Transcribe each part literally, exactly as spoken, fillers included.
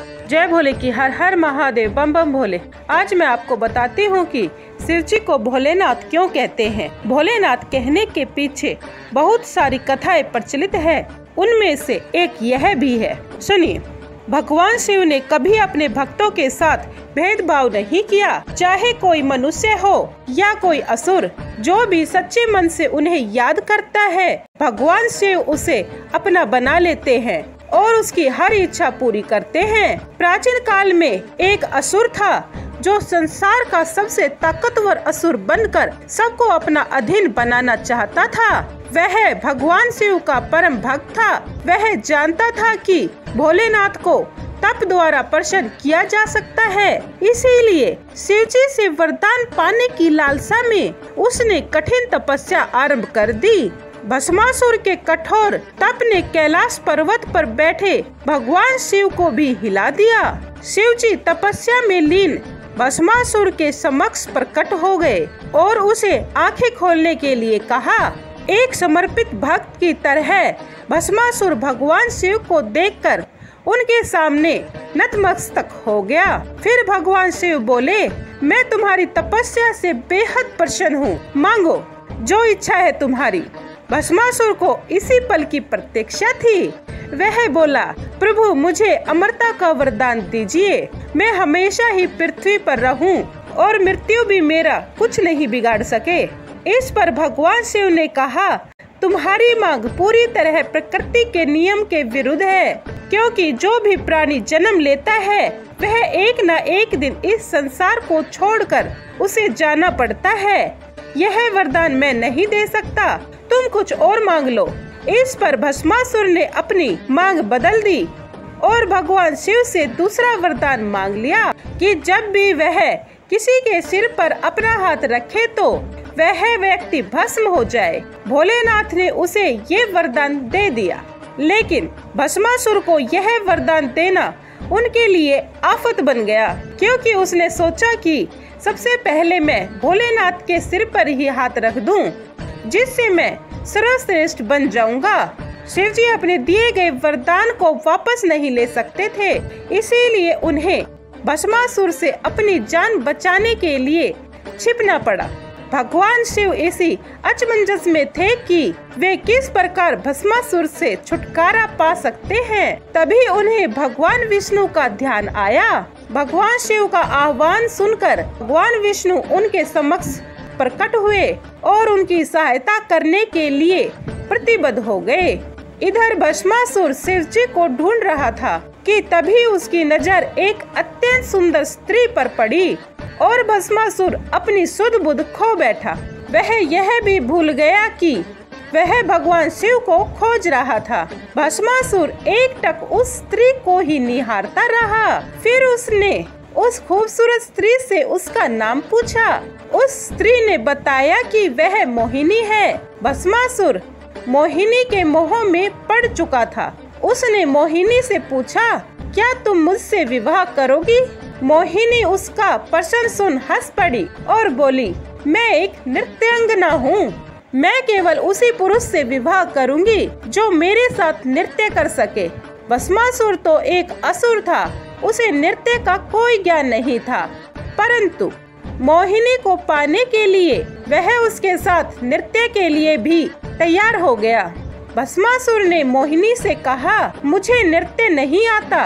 जय भोले की हर हर महादेव, बम बम भोले। आज मैं आपको बताती हूँ कि शिव जी को भोलेनाथ क्यों कहते हैं। भोलेनाथ कहने के पीछे बहुत सारी कथाएं प्रचलित है, उनमें से एक यह भी है। सुनिए। भगवान शिव ने कभी अपने भक्तों के साथ भेदभाव नहीं किया, चाहे कोई मनुष्य हो या कोई असुर। जो भी सच्चे मन से उन्हें याद करता है, भगवान शिव उसे अपना बना लेते हैं और उसकी हर इच्छा पूरी करते हैं। प्राचीन काल में एक असुर था जो संसार का सबसे ताकतवर असुर बनकर सबको अपना अधीन बनाना चाहता था। वह भगवान शिव का परम भक्त था। वह जानता था कि भोलेनाथ को तप द्वारा प्रसन्न किया जा सकता है, इसीलिए शिव जी से वरदान पाने की लालसा में उसने कठिन तपस्या आरंभ कर दी। भस्मासुर के कठोर तप ने कैलाश पर्वत पर बैठे भगवान शिव को भी हिला दिया। शिव जी तपस्या में लीन भस्मासुर के समक्ष प्रकट हो गए और उसे आंखें खोलने के लिए कहा। एक समर्पित भक्त की तरह भस्मासुर भगवान शिव को देखकर उनके सामने नतमस्तक हो गया। फिर भगवान शिव बोले, मैं तुम्हारी तपस्या से बेहद प्रसन्न हूँ, मांगो जो इच्छा है तुम्हारी। भस्मासुर को इसी पल की प्रतीक्षा थी। वह बोला, प्रभु मुझे अमरता का वरदान दीजिए। मैं हमेशा ही पृथ्वी पर रहूं और मृत्यु भी मेरा कुछ नहीं बिगाड़ सके। इस पर भगवान शिव ने कहा, तुम्हारी मांग पूरी तरह प्रकृति के नियम के विरुद्ध है, क्योंकि जो भी प्राणी जन्म लेता है वह एक न एक दिन इस संसार को छोड़कर उसे जाना पड़ता है। यह वरदान मैं नहीं दे सकता, तुम कुछ और मांग लो। इस पर भस्मासुर ने अपनी मांग बदल दी और भगवान शिव से दूसरा वरदान मांग लिया कि जब भी वह किसी के सिर पर अपना हाथ रखे तो वह व्यक्ति भस्म हो जाए। भोलेनाथ ने उसे ये वरदान दे दिया, लेकिन भस्मासुर को यह वरदान देना उनके लिए आफत बन गया, क्योंकि उसने सोचा कि सबसे पहले मैं भोलेनाथ के सिर पर ही हाथ रख दूं, जिससे मैं सर्वश्रेष्ठ बन जाऊंगा। शिव जी अपने दिए गए वरदान को वापस नहीं ले सकते थे, इसीलिए उन्हें भस्मासुर से अपनी जान बचाने के लिए छिपना पड़ा। भगवान शिव इसी अचमंजस में थे कि वे किस प्रकार भस्मासुर से छुटकारा पा सकते हैं। तभी उन्हें भगवान विष्णु का ध्यान आया। भगवान शिव का आह्वान सुनकर भगवान विष्णु उनके समक्ष प्रकट हुए और उनकी सहायता करने के लिए प्रतिबद्ध हो गए। इधर भस्मासुर शिव जी को ढूंढ रहा था कि तभी उसकी नजर एक अत्यंत सुंदर स्त्री पर पड़ी और भस्मासुर अपनी सुध बुध खो बैठा। वह यह भी भूल गया कि वह भगवान शिव को खोज रहा था। भस्मासुर एक टक उस स्त्री को ही निहारता रहा। फिर उसने उस खूबसूरत स्त्री से उसका नाम पूछा। उस स्त्री ने बताया कि वह मोहिनी है। भस्मासुर मोहिनी के मोह में पड़ चुका था। उसने मोहिनी से पूछा, क्या तुम मुझसे विवाह करोगी? मोहिनी उसका प्रश्न सुन हंस पड़ी और बोली, मैं एक नृत्यांगना हूँ। मैं केवल उसी पुरुष से विवाह करूँगी जो मेरे साथ नृत्य कर सके। भस्मासुर तो एक असुर था, उसे नृत्य का कोई ज्ञान नहीं था, परंतु मोहिनी को पाने के लिए वह उसके साथ नृत्य के लिए भी तैयार हो गया। भस्मासुर ने मोहिनी से कहा, मुझे नृत्य नहीं आता,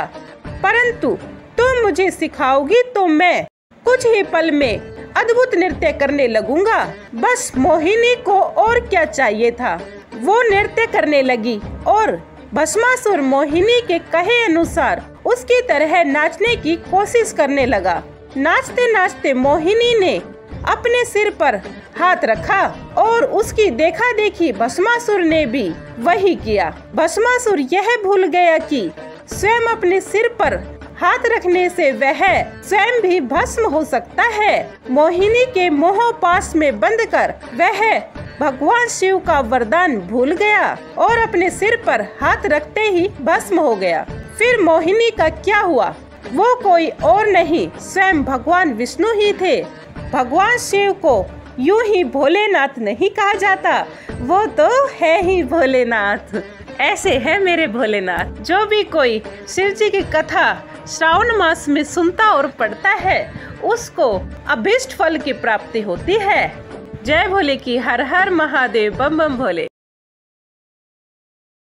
परंतु तुम मुझे सिखाओगी तो मैं कुछ ही पल में अद्भुत नृत्य करने लगूंगा। बस मोहिनी को और क्या चाहिए था, वो नृत्य करने लगी और भस्मासुर मोहिनी के कहे अनुसार उसकी तरह नाचने की कोशिश करने लगा। नाचते नाचते मोहिनी ने अपने सिर पर हाथ रखा और उसकी देखा देखी भस्मासुर ने भी वही किया। भस्मासुर यह भूल गया कि स्वयं अपने सिर पर हाथ रखने से वह स्वयं भी भस्म हो सकता है। मोहिनी के मोह पाश में बंद कर वह भगवान शिव का वरदान भूल गया और अपने सिर पर हाथ रखते ही भस्म हो गया। फिर मोहिनी का क्या हुआ, वो कोई और नहीं स्वयं भगवान विष्णु ही थे। भगवान शिव को यूं ही भोलेनाथ नहीं कहा जाता, वो तो है ही भोलेनाथ। ऐसे है मेरे भोलेनाथ, जो भी कोई शिव जी की कथा श्रावण मास में सुनता और पढ़ता है उसको अभीष्ट फल की प्राप्ति होती है। जय भोले की हर हर महादेव, बम बम भोले।